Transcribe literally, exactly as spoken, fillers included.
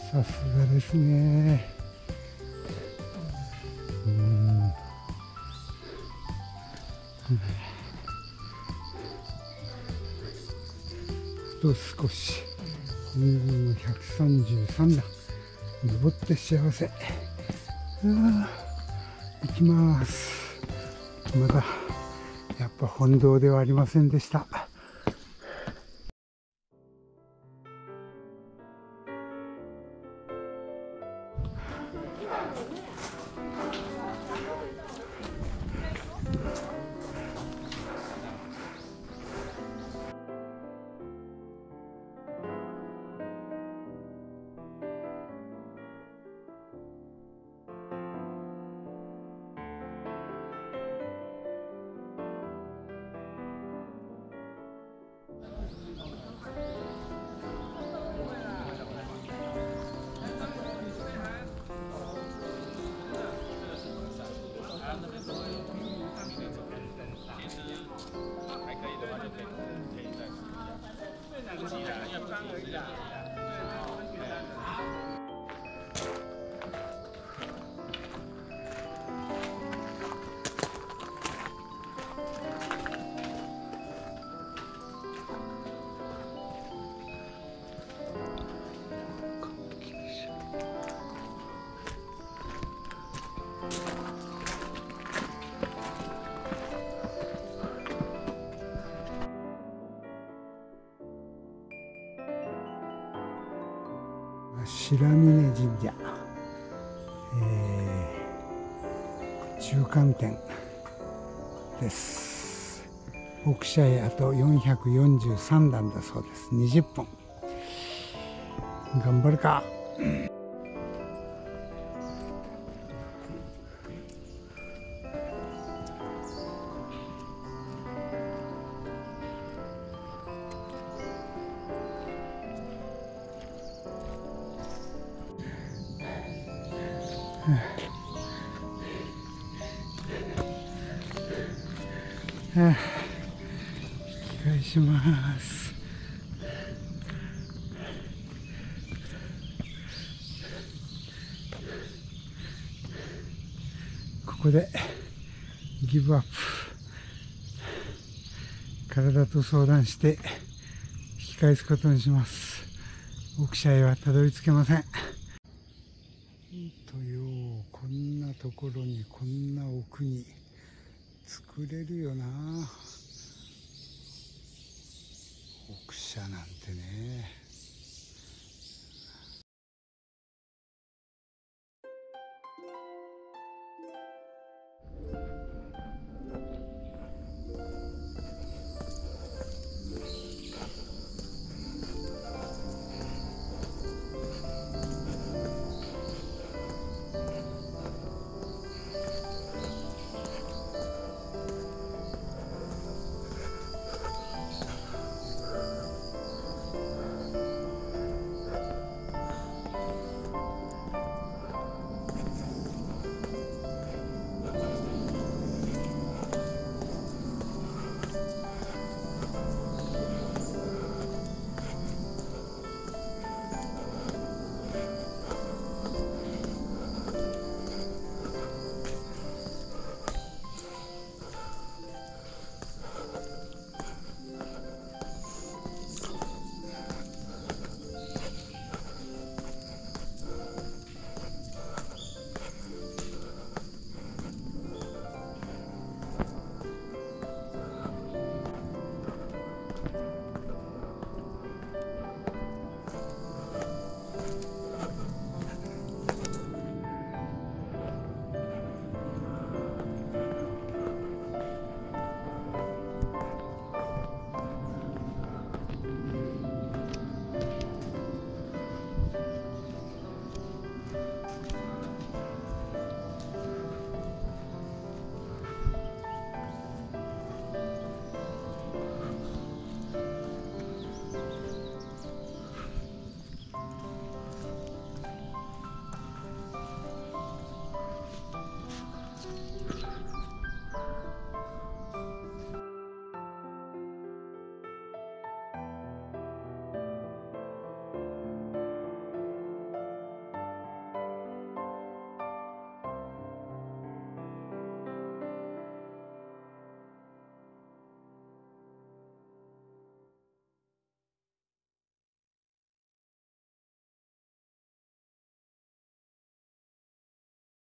さすがですね。うん、ふと少し本宮のひゃくさんじゅうさんだん登って幸せ。あ行きます。まだやっぱ本堂ではありませんでした。白峰神社、えー、中間点です。奥社へあとよんひゃくよんじゅうさんだんだそうです。にじゅっぷん頑張るか。はあ、引き返します。ここでギブアップ。体と相談して引き返すことにします。奥社へはたどり着けません。とよう、こんなところにこんな奥に作れるよな、奥社なんてね。